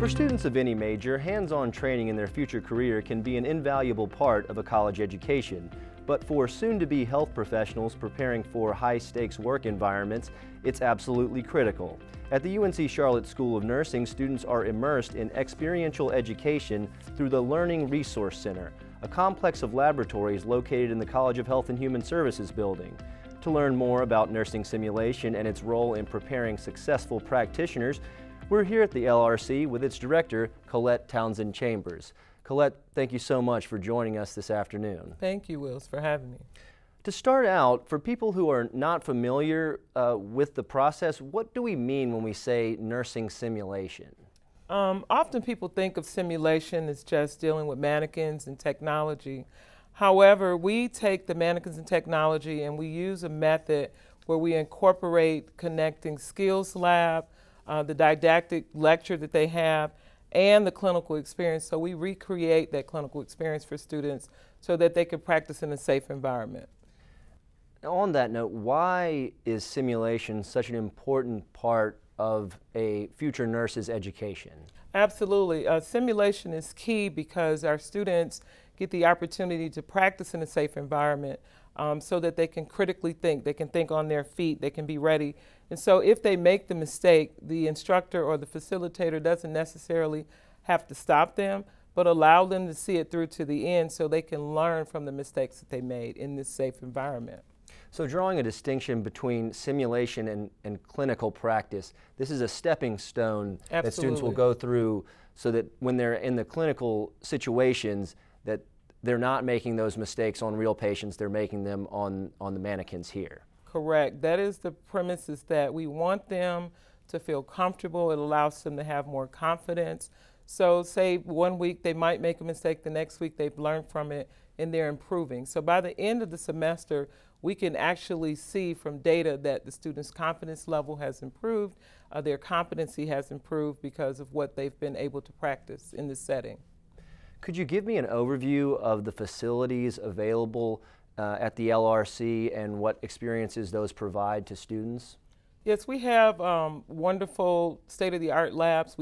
For students of any major, hands-on training in their future career can be an invaluable part of a college education. But for soon-to-be health professionals preparing for high-stakes work environments, it's absolutely critical. At the UNC Charlotte School of Nursing, students are immersed in experiential education through the Learning Resource Center, a complex of laboratories located in the College of Health and Human Services building. To learn more about nursing simulation and its role in preparing successful practitioners, we're here at the LRC with its director, Colette Townsend Chambers. Colette, thank you so much for joining us this afternoon. Thank you, Wills, for having me. To start out, for people who are not familiar with the process, what do we mean when we say nursing simulation? Often people think of simulation as just dealing with mannequins and technology. However, we take the mannequins and technology and we use a method where we incorporate connecting skills lab, the didactic lecture that they have, and the clinical experience. So we recreate that clinical experience for students so that they can practice in a safe environment. On that note, why is simulation such an important part of a future nurse's education? Absolutely. Simulation is key because our students get the opportunity to practice in a safe environment so that they can critically think, they can think on their feet, they can be ready. And so if they make the mistake, the instructor or the facilitator doesn't necessarily have to stop them, but allow them to see it through to the end so they can learn from the mistakes that they made in this safe environment. So drawing a distinction between simulation and clinical practice, this is a stepping stone that students will go through so that when they're in the clinical situations that they're not making those mistakes on real patients, they're making them on the mannequins here. Correct. That is the premise, is that we want them to feel comfortable. It allows them to have more confidence. So say 1 week they might make a mistake, the next week they've learned from it and they're improving. So by the end of the semester, we can actually see from data that the students' confidence level has improved, their competency has improved because of what they've been able to practice in this setting. Could you give me an overview of the facilities available at the LRC and what experiences those provide to students? Yes, we have wonderful state-of-the-art labs.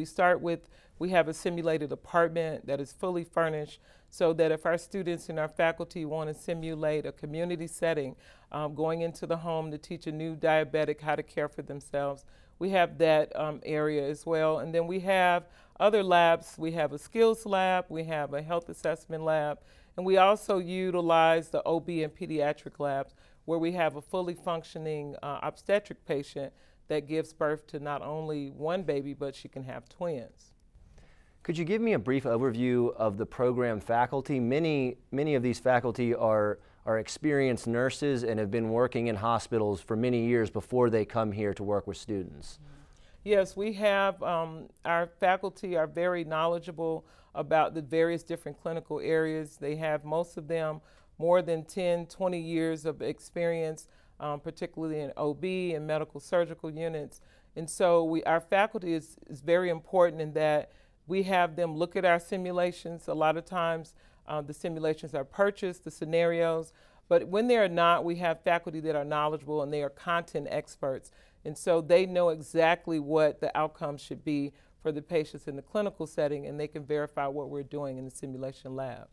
We have a simulated apartment that is fully furnished so that if our students and our faculty want to simulate a community setting, going into the home to teach a new diabetic how to care for themselves, we have that area as well. And then we have other labs. We have a skills lab, we have a health assessment lab, and we also utilize the OB and pediatric labs where we have a fully functioning obstetric patient that gives birth to not only one baby, but she can have twins. Could you give me a brief overview of the program faculty? Many of these faculty are experienced nurses and have been working in hospitals for many years before they come here to work with students. Yes, we have, our faculty are very knowledgeable about the various different clinical areas. They have, most of them, more than 10, 20 years of experience, particularly in OB and medical surgical units. And so our faculty is very important in that we have them look at our simulations. A lot of times the simulations are purchased, the scenarios, but when they are not, we have faculty that are knowledgeable and they are content experts. And so they know exactly what the outcome should be for the patients in the clinical setting, and they can verify what we're doing in the simulation lab.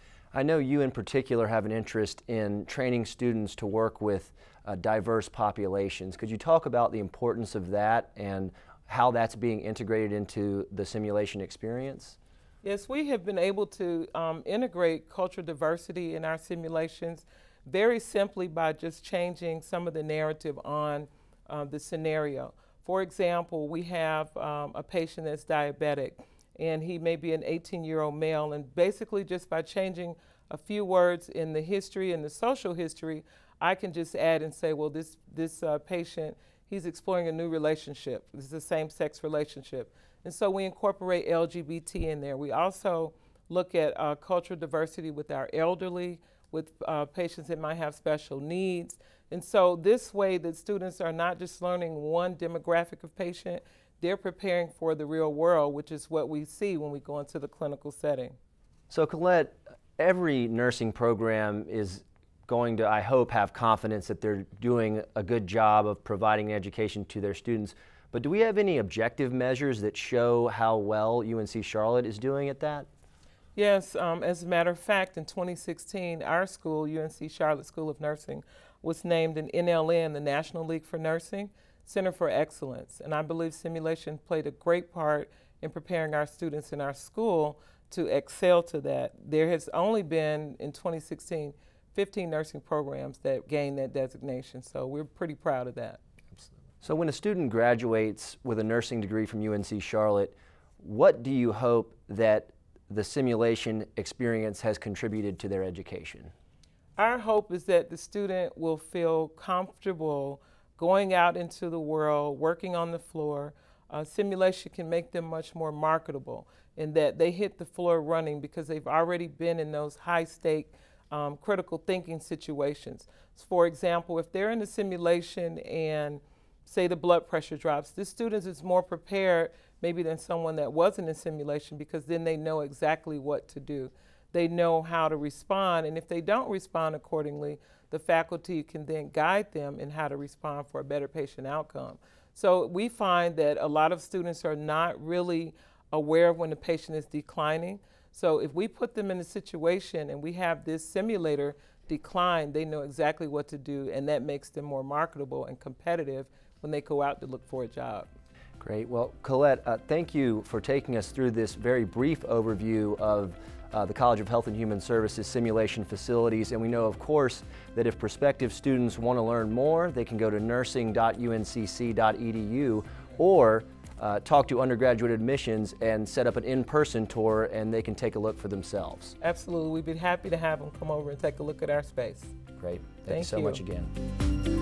I know you in particular have an interest in training students to work with diverse populations. Could you talk about the importance of that and how that's being integrated into the simulation experience? Yes, we have been able to integrate cultural diversity in our simulations very simply by just changing some of the narrative on the scenario. For example, we have a patient that's diabetic, and he may be an 18-year-old male, and basically just by changing a few words in the history and the social history, I can just add and say, well, this patient, he's exploring a new relationship. This is a same-sex relationship. And so we incorporate LGBT in there. We also look at cultural diversity with our elderly, with patients that might have special needs. And so this way that students are not just learning one demographic of patient, they're preparing for the real world, which is what we see when we go into the clinical setting. So Colette, every nursing program is going to, I hope, have confidence that they're doing a good job of providing education to their students. But do we have any objective measures that show how well UNC Charlotte is doing at that? Yes, as a matter of fact, in 2016, our school, UNC Charlotte School of Nursing, was named an NLN, the National League for Nursing Center for Excellence. And I believe simulation played a great part in preparing our students in our school to excel to that. There has only been, in 2016, 15 nursing programs that gained that designation, so we're pretty proud of that. So when a student graduates with a nursing degree from UNC Charlotte, what do you hope that the simulation experience has contributed to their education? Our hope is that the student will feel comfortable going out into the world, working on the floor. Simulation can make them much more marketable in that they hit the floor running because they've already been in those high-stake critical thinking situations. For example, if they're in a simulation and say the blood pressure drops, this student is more prepared maybe than someone that wasn't in simulation because then they know exactly what to do. They know how to respond, and if they don't respond accordingly, the faculty can then guide them in how to respond for a better patient outcome. So we find that a lot of students are not really aware of when the patient is declining. So if we put them in a situation and we have this simulator decline, they know exactly what to do, and that makes them more marketable and competitive when they go out to look for a job. Great. Well, Colette, thank you for taking us through this very brief overview of the College of Health and Human Services simulation facilities. And we know, of course, that if prospective students want to learn more, they can go to nursing.uncc.edu or talk to undergraduate admissions and set up an in-person tour, and they can take a look for themselves. Absolutely. We'd be happy to have them come over and take a look at our space. Great. Thank you so much again.